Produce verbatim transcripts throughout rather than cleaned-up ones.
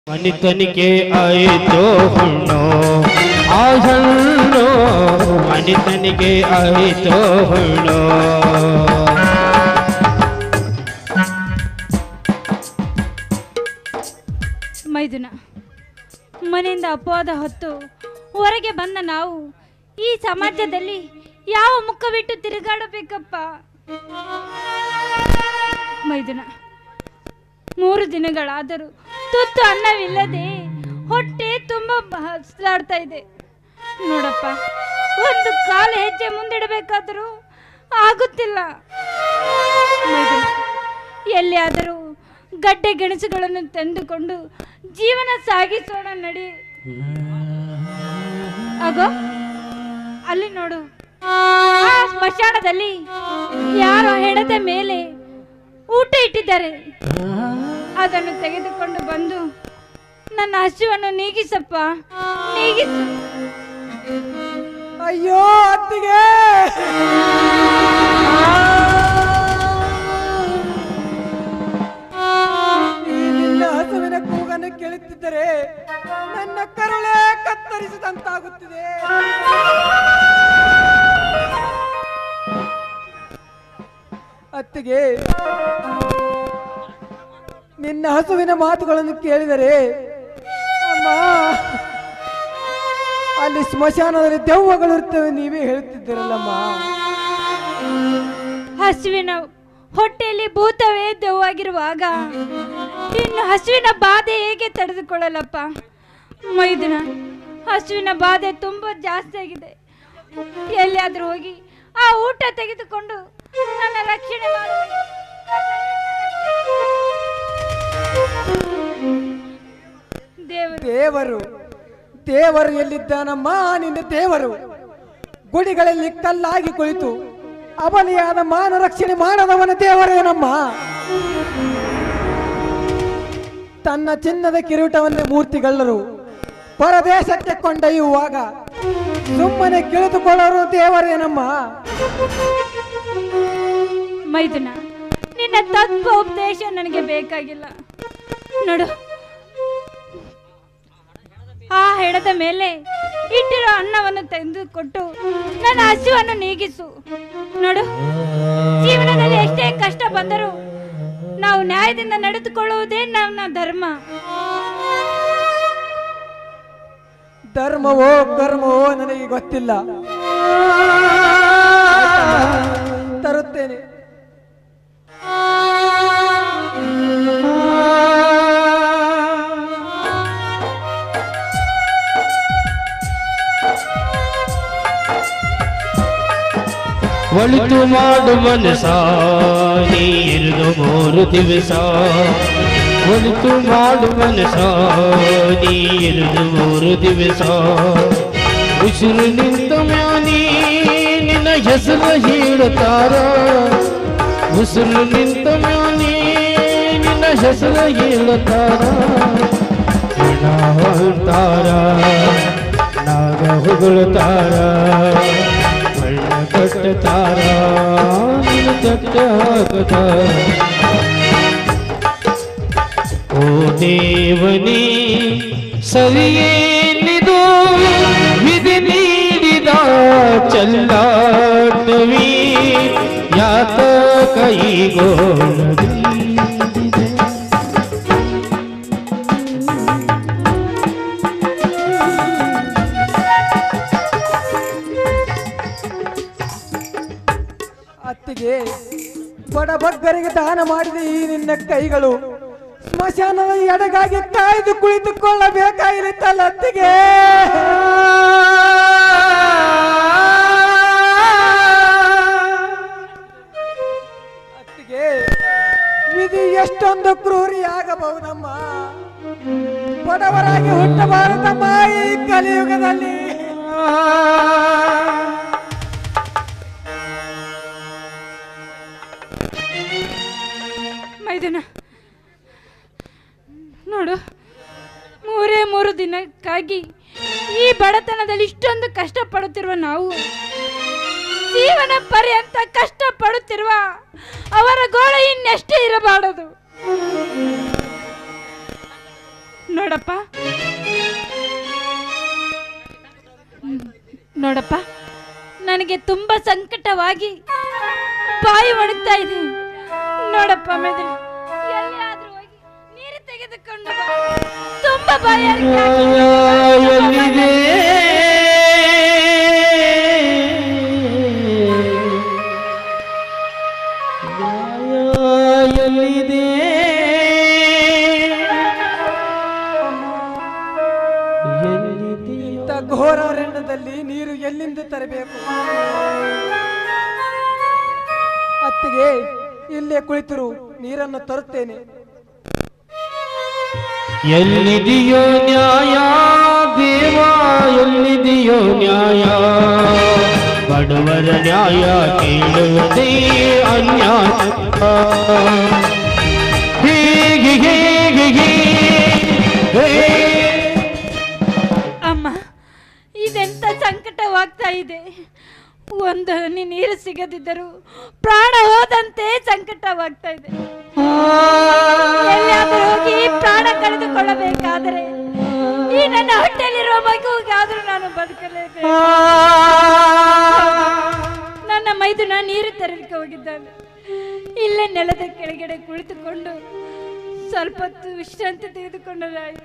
ಮನಿತನಿಗೆ ಆಯಿತು ಹುಣ್ಣು ಆ ಹಣ್ಣು ಮನಿತನಿಗೆ ಆಯಿತು ಹುಣ್ಣು. ಮೈದುನ ಮನೆಯಿಂದ ಅಪವಾದ ಹೊತ್ತು ಹೊರಗೆ ಬಂದ ನಾವು ಈ ಸಮಾಜದಲ್ಲಿ ಯಾವ ಮುಖ ಬಿಟ್ಟು ತಿರುಗಾಡಬೇಕಪ್ಪ. ಮೈದುನ ಮೂರು ದಿನಗಳಾದರೂ ತುತ್ತು ಅನ್ನವಿಲ್ಲದೆ ಹೊಟ್ಟೆ ತುಂಬ ಹಸ್ಲಾಡ್ತಾ ಇದೆ ನೋಡಪ್ಪ. ಒಂದು ಕಾಲು ಹೆಜ್ಜೆ ಮುಂದಿಡಬೇಕಾದರೂ ಆಗುತ್ತಿಲ್ಲ. ಮೈದುನ ಎಲ್ಲಿಯಾದರೂ ಗಡ್ಡೆ ಗೆಣಸುಗಳನ್ನು ತಂದುಕೊಂಡು ಜೀವನ ಸಾಗಿಸೋಣ ನಡಿ. ಆಗೋ ಅಲ್ಲಿ ನೋಡು, ಆ ಸ್ಮಶಾನದಲ್ಲಿ ಯಾರೋ ಹೆಣದ ಮೇಲೆ ಊಟ ಇಟ್ಟಿದ್ದಾರೆ. ಅದನ್ನು ತೆಗೆದುಕೊಂಡು ಬಂದು ನನ್ನ ಹಸಿವನ್ನು ನೀಗಿಸಪ್ಪ, ನೀಗಿಸು. ಅಯ್ಯೋ ಅತ್ತಿಗೆ, ನಿನ್ನ ಹಸುವಿನ ಕೂಗನ್ನು ಕೇಳುತ್ತಿದ್ದರೆ ನನ್ನ ಕರುಳೇ ಕತ್ತರಿಸಿದಂತಾಗುತ್ತಿದೆ. ಅತ್ತಿಗೆ, ನಿನ್ನ ಹಸುವಿನ ಮಾತುಗಳನ್ನು ಕೇಳಿದರೆ ಅಮ್ಮ ಅಲ್ಲಿ ಸ್ಮಶಾನದಲ್ಲಿ ದೆವ್ವಗಳು ಇರ್ತವೆ ನೀವೇ ಹೇಳುತ್ತಿದ್ದೀರಲ್ಲಮ್ಮ. ಹಸುವಿನ ಹೊಟ್ಟೆಯಲ್ಲಿ ಭೂತವೇ ದೆವ್ವಾಗಿರುವಾಗ ಇನ್ನು ಹಸುವಿನ ಬಾಧೆ ಹೇಗೆ ತಡೆದುಕೊಳ್ಳಲಪ್ಪ. ಮೈದುನ ಹಸುವಿನ ಬಾಧೆ ತುಂಬಾ ಜಾಸ್ತಿ ಆಗಿದೆ. ಎಲ್ಲಿಯಾದ್ರೂ ಹೋಗಿ ಆ ಊಟ ತೆಗೆದುಕೊಂಡು ನನ್ನ ರಕ್ಷಣೆ ಮಾಡಬೇಕು. ದೇವರು ದೇವರು ಎಲ್ಲಿದ್ದಾನಮ್ಮ? ನಿನ್ನ ದೇವರು ಗುಡಿಗಳಲ್ಲಿ ಕಲ್ಲಾಗಿ ಕುಳಿತು ಅಬಲಿಯಾದ ಮಾನ ರಕ್ಷಣೆ ಮಾಡದವನ ದೇವರೇನಮ್ಮ? ತನ್ನ ಚಿನ್ನದ ಕಿರೀಟವನ್ನು ಮೂರ್ತಿಗಳ್ಳರು ಪರದೇಶಕ್ಕೆ ಕೊಂಡೊಯ್ಯುವಾಗ ಸುಮ್ಮನೆ ಕಿಳಿದುಕೊಳ್ಳೋರು ದೇವರೇನಮ್ಮ? ಮೈದುನ ನಿನ್ನ ತತ್ವ ಉಪದೇಶ ನನಗೆ ಬೇಕಾಗಿಲ್ಲ. ನೋಡು, ಆ ಹೆಣದ ಮೇಲೆ ಇಟ್ಟಿರೋ ಅನ್ನವನ್ನು ತೆಗೆದುಕೊಟ್ಟು ನನ್ನ ಹಸಿವನ್ನು ನೀಗಿಸು. ನೋಡು, ಜೀವನದಲ್ಲಿ ಎಷ್ಟೇ ಕಷ್ಟ ಬಂದರೂ ನಾವು ನ್ಯಾಯದಿಂದ ನಡೆದುಕೊಳ್ಳುವುದೇ ನನ್ನ ಧರ್ಮ. ಧರ್ಮವೋ ಕರ್ಮವೋ ನನಗೆ ಗೊತ್ತಿಲ್ಲ, ತರುತ್ತೇನೆ. ಒಳಿತು ಮಾಡು ಮನಸ ನೀ ಇರುದು ಮೂರು ದಿವಸ. ಒಳಿತು ಮಾಡು ಮನಸ ನೀ ಇರುದು ಮೂರು ದಿವಸ. ಉಸಿರು ನಿಂತ ಮ್ಯಾನಿ ನಿನ್ನ ಹೆಸರು ಹೇಳುತ್ತಾರ. ಉಸಿರು ನಿಂತ ಮ್ಯಾನಿ ನಿನ್ನ ಹೆಸರು ಹೇಳುತ್ತಾರ. ಹೆಣ ಹೊಳ್ತಾರ, ನಾಗ ಹೊಗಳುತ್ತಾರ, ಬಣ್ಣ ಕಟ್ಟುತ್ತಾರ, ನಿನ್ನ ಕಟ್ಟ ಹಾಕುತ್ತಾರ. ಓ ದೇವನೇ ಸರಿಯೇನಿದು ವಿಧಿ ನೀಡಿದ ಚಲ್ಲಾಟವಿ ಯಾತ ಕೈಗೋಳದಿದೆ. ಅತ್ತಿಗೆ, ಬಡಬಗ್ಗರಿಗೆ ದಾನ ಮಾಡಿದ ಈ ನಿನ್ನ ಕೈಗಳು ಸ್ಮಶಾನದ ಎಡಗಾಗಿ ಕಾಯ್ದು ಕುಳಿತುಕೊಳ್ಳಬೇಕಾಗಿರುತ್ತಲ್ಲ ಅತ್ತಿಗೆ. ಅತ್ತಿಗೆ, ವಿಧಿ ಎಷ್ಟೊಂದು ಕ್ರೂರಿಯಾಗಬಹುದಮ್ಮ. ಬಡವರಾಗಿ ಹುಟ್ಟಬಾರದಮ್ಮ ಈ ಕಲಿಯುಗದಲ್ಲಿ. ಮೈದುನ ನೋಡು, ಮೂರೇ ಮೂರು ದಿನಕ್ಕಾಗಿ ಈ ಬಡತನದಲ್ಲಿ ಇಷ್ಟೊಂದು ಕಷ್ಟಪಡುತ್ತಿರುವ ನಾವು ಜೀವನ ಪರ್ಯಂತ ಕಷ್ಟಪಡುತ್ತಿರುವ ಅವರ ಗೋಳು ಇನ್ನೆಷ್ಟೇ ಇರಬಾರದು. ನೋಡಪ್ಪ ನೋಡಪ್ಪ ನನಗೆ ತುಂಬಾ ಸಂಕಟವಾಗಿ ಬಾಯಿ ಒಣಗ್ತಾ ಇದೆ. ನೋಡಪ್ಪ ಮೆದುಳು ಎಲ್ಲಿಯಾದ್ರೂ ಹೋಗಿ ನೀರು ತೆಗೆದುಕೊಂಡು ಬಾ. ತುಂಬಾ ಬಾಯಿ ಎಲ್ಲಿದೆ ಎಲ್ಲಿದೆ ಇಂಥ ಘೋರಾರಣ್ಯದಲ್ಲಿ ನೀರು ಎಲ್ಲಿಂದ ತರಬೇಕು? ಅತ್ತಿಗೆ ಇಲ್ಲೇ ಕುಳಿತರು, ನೀರನ್ನು ತರುತ್ತೇನೆ. ಎಲ್ಲಿದೆಯೋ ನ್ಯಾಯ ದೇವ, ಎಲ್ಲಿದೆಯೋ ನ್ಯಾಯ, ಬಡವರ ನ್ಯಾಯ ಕೇಳುವುದೇ ಅನ್ಯಾಯ. ಹೀಗೆ ಹೀಗೆ ಹೀಗೆ ಅಮ್ಮ, ಇದೆಂತ ಸಂಕಟವಾಗ್ತಾ ಇದೆ. ಒಂದು ಹನಿ ನೀರು ಸಿಗದಿದ್ದರೂ ಪ್ರಾಣ ಹೋದಂತೆ ಸಂಕಟವಾಗ್ತಾ ಇದೆ. ಎಲ್ಲಿಯಾದರೂ ಹೋಗಿ ಪ್ರಾಣ ಕಳೆದುಕೊಳ್ಳಬೇಕಾದರೆ ಈ ನನ್ನ ಹೊಟ್ಟೆಯಲ್ಲಿರುವ ಮಗುವಿಗಾದ್ರೂ ನಾನು ಬದುಕಲೇಬೇಕು. ನನ್ನ ಮೈದುನ ನೀರು ತರಲಿಕ್ಕೆ ಹೋಗಿದ್ದಾನೆ. ಇಲ್ಲೇ ನೆಲದ ಕೆಳಗಡೆ ಕುಳಿತುಕೊಂಡು ಸ್ವಲ್ಪ ಹೊತ್ತು ವಿಶ್ರಾಂತಿ ತೆಗೆದುಕೊಂಡರಾಯಿತು.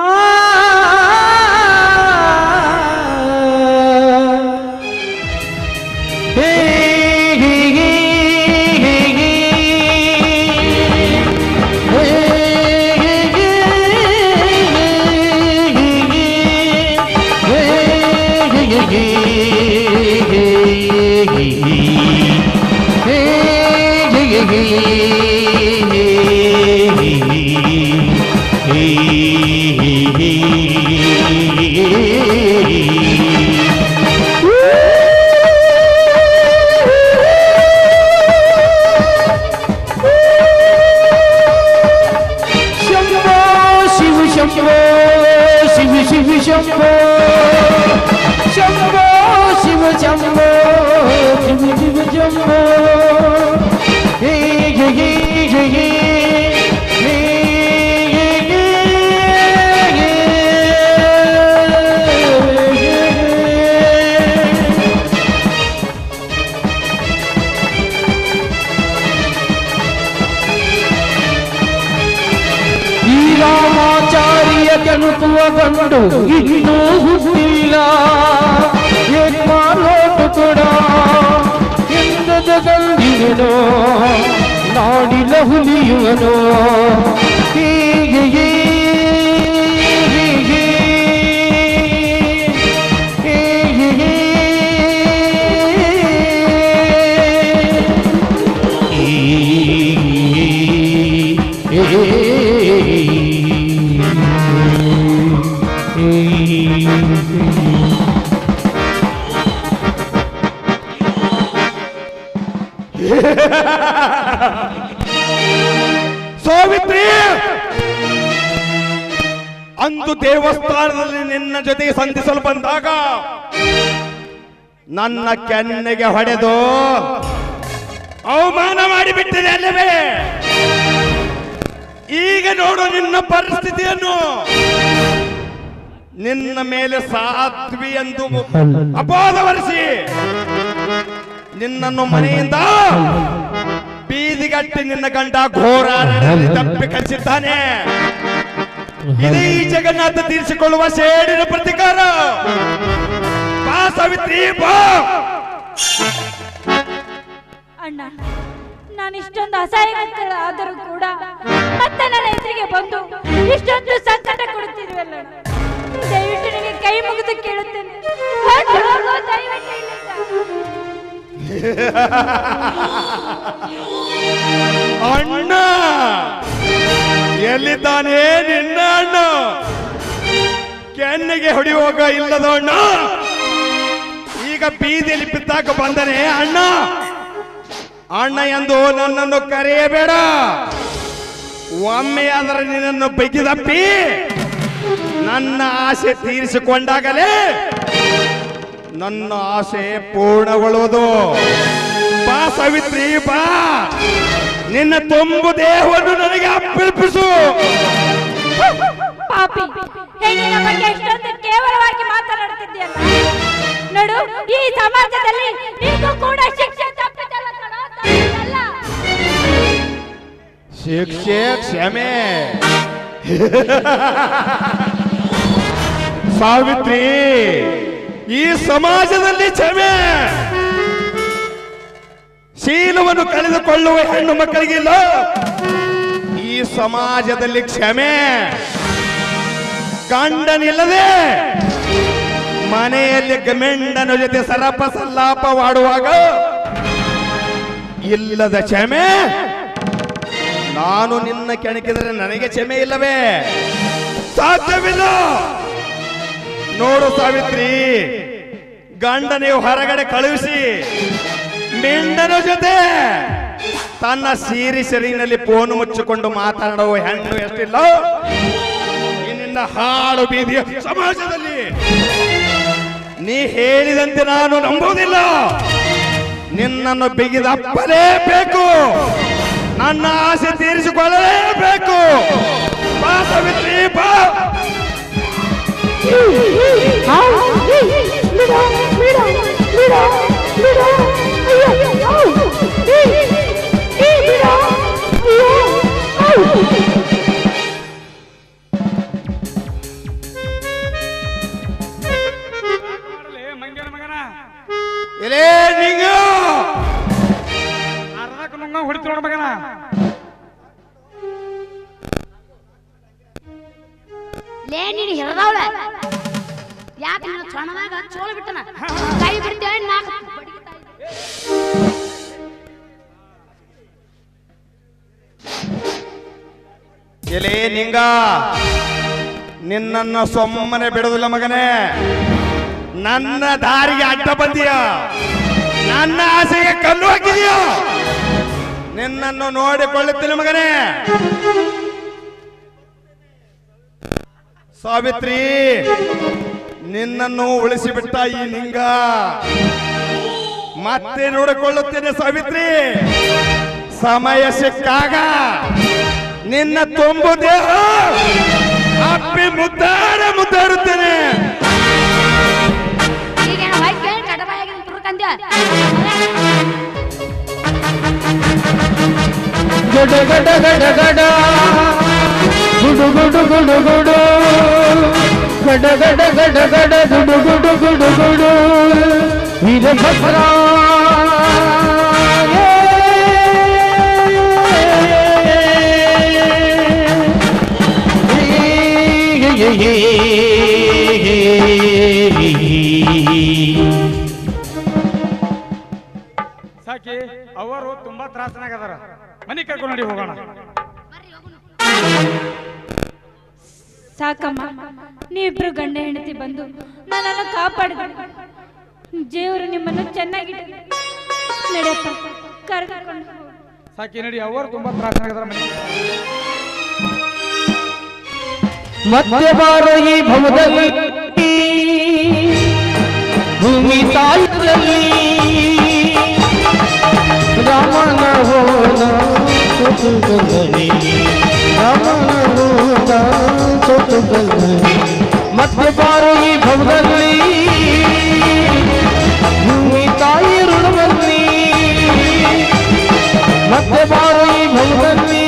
ಗಂಡು ಇನ್ನೂ ಹುಟ್ಟಿಲ್ಲ, ಏನ್ ಮಾಡೋದು ಕೂಡ ಎಂದದ ಗಂಡಿನೋ ನಾಡಿನ ಹುಲಿಯುವನೋ. ಹೀಗೆ ಹೀಗೆ ಹೀಗೆ ಸಾವಿತ್ರಿ, ಅಂದು ದೇವಸ್ಥಾನದಲ್ಲಿ ನಿನ್ನ ಜೊತೆಗೆ ಸಂಧಿಸಲು ಬಂದಾಗ ನನ್ನ ಕೆನ್ನೆಗೆ ಹೊಡೆದು ಅವಮಾನ ಮಾಡಿಬಿಟ್ಟಿದೆ ಅಲ್ಲವೇ? ಈಗ ನೋಡು ನಿನ್ನ ಪರಿಸ್ಥಿತಿಯನ್ನು. ನಿನ್ನ ಮೇಲೆ ಸಾಧ್ವಿ ಎಂದು ಅಪವಾದ ಹೊರಿಸಿ ನಿನ್ನನ್ನು ಮನೆಯಿಂದ ಬೀದಿಗಟ್ಟಿ ನಿನ್ನ ಗಂಡ ಘೋರ ತಪ್ಪಿ ಕಳಿಸಿದ್ದಾನೆ. ಇದೇ ಈ ಜಗನ್ನಾಥ ತೀರಿಸಿಕೊಳ್ಳುವ ಸೇಡಿನ ಪ್ರತಿಕಾರ. ಬಾ ಸಾವಿತ್ರಿ, ಬಾ. ಅಣ್ಣ, ನಾನು ಇಷ್ಟೊಂದು ಅಸಹಾಯಕ ಆದರೂ ಕೂಡ ಮತ್ತೆ ನನ್ನ ಎದುರಿಗೆ ಬಂದು ಇಷ್ಟೊಂದು ಸಂಕಟ ಕೊಡುತ್ತಿರುವಲ್ಲ, ದಯವಿಟ್ಟು ನಿನಗೆ ಕೈ ಮುಗಿದು ಕೇಳುತ್ತೇನೆ, ದಯವಿಟ್ಟು ಇಲ್ಲಿಂದ. ಅಣ್ಣ ಎಲ್ಲಿದ್ದಾನೆ ನಿನ್ನ ಅಣ್ಣ? ಕೆನ್ನೆಗೆ ಹೊಡೆಯುವಾಗ ಇಲ್ಲದ ಅಣ್ಣ ಈಗ ಬೀದಿಯಲ್ಲಿ ಬಿತ್ತಾಕ ಬಂದನೆ. ಅಣ್ಣ ಅಣ್ಣ ಎಂದು ನನ್ನನ್ನು ಕರೆಯಬೇಡ. ಒಮ್ಮೆ ಆದರೆ ನಿನ್ನನ್ನು ಬಗ್ಗಿದಪ್ಪಿ ನನ್ನ ಆಸೆ ತೀರಿಸಿಕೊಂಡಾಗಲೇ ನನ್ನ ಆಸೆ ಪೂರ್ಣಗೊಳ್ಳುವುದು. ಬಾ ಸಾವಿತ್ರಿ, ಬಾ. ನಿನ್ನ ತುಂಬು ದೇಹವನ್ನು ನನಗೆ ಅರ್ಪಿಸು. ಪಾಪಿ, ಹೆಣ್ಣಿನ ಬಗ್ಗೆ ಎಷ್ಟೊಂದು ಕೇವಲವಾಗಿ ಮಾತನಾಡುತ್ತಿದ್ದೀಯಲ್ಲ. ನೋಡು, ಈ ಸಮಾಜದಲ್ಲಿ ನೀನು ಕೂಡ ಶಿಕ್ಷೆ ತಪ್ಪಿದಲ್ಲ ಕಣೋ, ತಪ್ಪಿದಲ್ಲ. ಶಿಕ್ಷೆ ಕ್ಷಮೆ ಸಾವಿತ್ರಿ, ಈ ಸಮಾಜದಲ್ಲಿ ಕ್ಷಮೆ ಶೀಲವನ್ನು ಕಳೆದುಕೊಳ್ಳುವ ಹೆಣ್ಣು ಮಕ್ಕಳಿಗಿಲ್ಲ. ಈ ಸಮಾಜದಲ್ಲಿ ಕ್ಷಮೆ ಗಂಡನಿಲ್ಲದೆ ಮನೆಯಲ್ಲಿ ಗಮೆಂಡನ ಜೊತೆ ಸರಪ ಸಲ್ಲಾಪವಾಡುವಾಗ ಇಲ್ಲದ ಕ್ಷಮೆ. ನಾನು ನಿನ್ನ ಕೆಣಕಿದರೆ ನನಗೆ ಕ್ಷಮೆ ಇಲ್ಲವೇ? ಸಾಧ್ಯವಿಲ್ಲ. ನೋಡು ಸಾವಿತ್ರಿ, ಗಂಡ ನೀವು ಹೊರಗಡೆ ಕಳುಹಿಸಿ ಮೆಂಡನ ಜೊತೆ ತನ್ನ ಸೀರಿ ಸೆರಿನಲ್ಲಿ ಫೋನ್ ಮುಚ್ಚಿಕೊಂಡು ಮಾತನಾಡುವ ಹೆಣ್ಣು ಎಷ್ಟಿಲ್ಲ ಇನ್ನಿಂದ ಹಾಳು ಬೀದಿಯ ಸಮಾಜದಲ್ಲಿ. ನೀ ಹೇಳಿದಂತೆ ನಾನು ನಂಬುವುದಿಲ್ಲ. ನಿನ್ನನ್ನು ಬಿಗಿದಪ್ಪಲೇಬೇಕು, ನನ್ನ ಆಸೆ ತೀರಿಸಿಕೊಳ್ಳಲೇಬೇಕು. ಬಾ ಸಾವಿತ್ರಿ, ಬಾ. ಮಂಗ್ಯನ ಮಗನ ಎಲೇ ನಿಂಗ ಅರ್ಧಕ್ಕೆ ನುಂಗ ಹೊಡಿತು ನೋಡ ಮಗನ. ಲೇ ನೀನು ಹಿರದವಳ ಯಾಕೆ ನೀನು ಸಣ್ಣದಾಗ ಚೋಳ ಬಿಟ್ಟನ ಕೈ ಬಿಡ್ತೇವೆ ನಾಲ್ಕು ಎಲೇ ನಿಂಗ ನಿನ್ನನ್ನು ಸೊಮ್ಮನೆ ಬಿಡುವುದಿಲ್ಲ ಮಗನೇ. ನನ್ನ ದಾರಿಗೆ ಅಡ್ಡ ಬಂದಿಯ, ನನ್ನ ಆಸೆಗೆ ಕಲ್ಲು ಹಾಕಿದೀಯ. ನಿನ್ನನ್ನು ನೋಡಿಕೊಳ್ಳುತ್ತೇನೆ ಮಗನೇ. ಸಾವಿತ್ರಿ, ನಿನ್ನನ್ನು ಉಳಿಸಿಬಿಟ್ಟ ಈ ನಿಂಗ ಮತ್ತೆ ನೋಡಿಕೊಳ್ಳುತ್ತೇನೆ ಸಾವಿತ್ರಿ. ಸಮಯ ಸಿಕ್ಕಾಗ ನಿನ್ನ ತುಂಬು ದೇಹ ಅಪ್ಪಿ ಮುದ್ದಾಡ ಮುದ್ದಾಡುತ್ತೇನೆ. ಈಗೇನು ವೈದ್ಯ ಕಡಬಾಯಾಗಿ ತುರುಕಂದ್ಯ ಗಡ ಗಡ ಗಡ ಗಡ ಗುಡು ಗುಡು ಗುಡು ಗುಡು ಗಡ ಗಡ ಗಡ ಗಡ ಗುಡು ಗುಡು ಗುಡು ಗುಡು ವೀರಭದ್ರ ಸಾಕಿ ಅವರು ತುಂಬಾ ತ್ರಾಸನಾಗದಾರ. ಮನೆ ಕರ್ಕೊಂಡು ನೋಡಿ ಹೋಗೋಣ. ಸಾಕಮ್ಮ, ನೀವಿಬ್ರು ಗಂಡ ಹೆಂಡತಿ ಬಂದು ನನ್ನನ್ನು ಕಾಪಾಡಿದ ದೇವರು ನಿಮ್ಮನ್ನು ಚೆನ್ನಾಗಿ ನಡೆಯಪ್ಪ, ಕರ್ಕೊಂಡು ಸಾಕಿ ನಡಿ, ಅವರು ತುಂಬಾ ತ್ರಾಸನಾಗದಾರ. ಮನೆ ಮತ್ತೆ ಬಾರೋ ಈ ಭವದಲ್ಲಿ ಭೂಮಿ ತಾಯಿಯಲ್ಲಿ ರಾಮನ ಹೋದ ಸೊತುಗಲ್ಲಿ ರಾಮನ ಹೋದ ಸೊತುಗಲ್ಲಿ ಮತ್ತೆ ಬಾರೋ ಈ ಭವದಲ್ಲಿ ಭೂಮಿ ತಾಯಿ ಋಣದಲ್ಲಿ ಮತ್ತೆ ಬಾರೋ ಈ ಭವದಲ್ಲಿ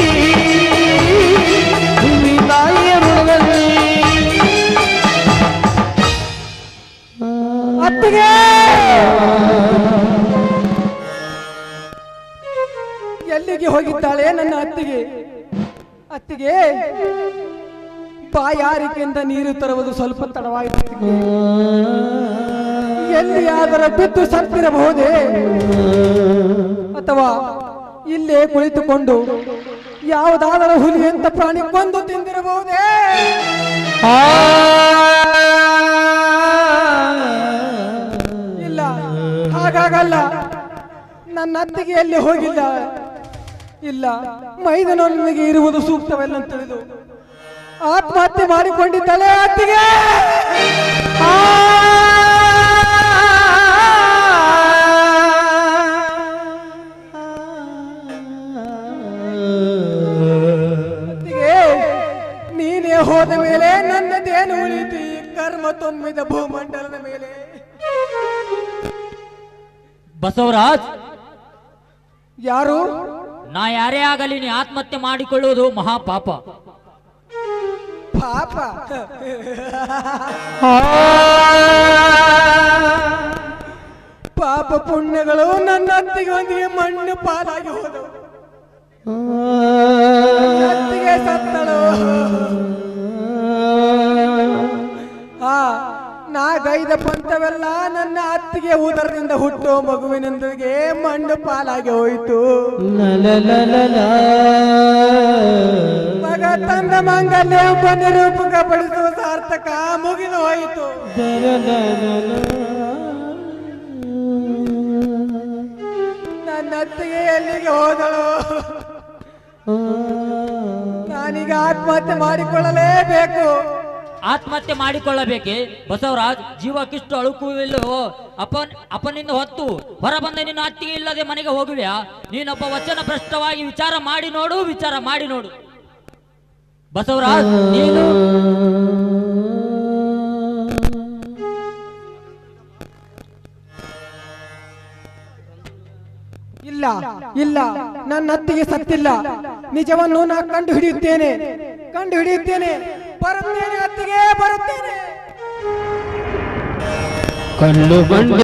ಭೂಮಿ ತಾಯಿಯ ಋಣದಲ್ಲಿ. ಅತ್ತಿಗೆ ಎಲ್ಲಿಗೆ ಹೋಗಿದ್ದಾಳೆ ನನ್ನ ಅತ್ತಿಗೆ? ಅತ್ತಿಗೆ ಬಾಯಾರಿಕೆಯಿಂದ ನೀರು ತರುವುದು ಸ್ವಲ್ಪ ತಡವಾಯಿತು. ಎಲ್ಲಿಯಾದರೂ ಬಿದ್ದು ಸತ್ತಿರಬಹುದೇ, ಅಥವಾ ಇಲ್ಲೇ ಕುಳಿತುಕೊಂಡು ಯಾವುದಾದರೂ ಹುಲಿಯಂತ ಪ್ರಾಣಿ ಕೊಂದು ತಿಂದಿರಬಹುದೇ? ಇಲ್ಲ, ಹಾಗಾಗಲ್ಲ. ನನ್ನ ಅತ್ತಿಗೆ ಎಲ್ಲಿ ಹೋಗಿಲ್ಲ. ಇಲ್ಲ, ಮೈದನೊಂದಿಗೆ ಇರುವುದು ಸೂಕ್ತವಲ್ಲ ಅಂತ ತಿಳಿದು ಆತ್ಮಹತ್ಯೆ ಮಾಡಿಕೊಂಡಿದ್ದಾಳೆ ಅತ್ತಿಗೆ. ಅತ್ತಿಗೆ, ನೀನೇ ಹೋದ ನನ್ನದೇನು ಉಳಿತು ಈ ಕರ್ಮ ತುಂಬಿದ ಭೂಮಂಡಲದ ಮೇಲೆ. ಬಸವರಾಜ್, ಯಾರು? ನಾ ಯಾರೇ ಆಗಲಿ ನೀ ಆತ್ಮಹತ್ಯೆ ಮಾಡಿಕೊಳ್ಳುವುದು ಮಹಾಪಾಪ. ಪಾಪ ಪಾಪ ಪುಣ್ಯಗಳು ನನ್ನ ಅತ್ತಿಗೆ ಒಂದಿಗೆ ಮಣ್ಣು ಪಾಲಾಗಿ ಹೋದವು. ಅತ್ತಿಗೆ ಸತ್ತಳು. ಆ ನಾ ಗೈದ ಪಂಥವೆಲ್ಲ ನನ್ನ ಅತ್ತಿಗೆ ಉದರದಿಂದ ಹುಟ್ಟುವ ಮಗುವಿನೊಂದಿಗೆ ಮಣ್ಣು ಪಾಲಾಗಿ ಹೋಯಿತು. ಮಗ ತಂದ ಮಂಗಲ್ಯ ಎಂಬ ನಿರೂಪಕ ಪಡಿಸುವ ಸಾರ್ಥಕ ಮುಗಿದು ಹೋಯಿತು. ನನ್ನ ಅತ್ತಿಗೆ ಎಲ್ಲಿಗೆ ಹೋದಳು? ನಾನೀಗ ಆತ್ಮಹತ್ಯೆ ಮಾಡಿಕೊಳ್ಳಲೇಬೇಕು. ಆತ್ಮಹತ್ಯೆ ಮಾಡಿಕೊಳ್ಳಬೇಕೆ ಬಸವರಾಜ್? ಜೀವಕ್ಕಿಷ್ಟು ಅಳುಕುವಿಲ್ಲವೋ? ಅಪನ್ ಅಪನಿಂದ ಹೊತ್ತು ಹೊರಬಂದ ನಿನ್ನ ಅತ್ತಿಗೆ ಇಲ್ಲದೆ ಮನೆಗೆ ಹೋಗುವೆಯಾ? ನೀನೊಬ್ಬ ವಚನ ಭ್ರಷ್ಟವಾಗಿ ವಿಚಾರ ಮಾಡಿ ನೋಡು, ವಿಚಾರ ಮಾಡಿ ನೋಡು ಬಸವರಾಜ್. ನೀನು ಇಲ್ಲ ಇಲ್ಲ, ನನ್ನ ಅತ್ತಿಗೆ ಸತ್ತಿಲ್ಲ. ನಿಜವನ್ನು ನಾ ಕಂಡು ಹಿಡಿಯುತ್ತೇನೆ, ಕಂಡು ಹಿಡಿಯುತ್ತೇನೆ. ಬರುತ್ತೇನೆ ಅತ್ತಿಗೆ, ಬರುತ್ತೇನೆ. ಕಲ್ಲು ಬಂಡೆ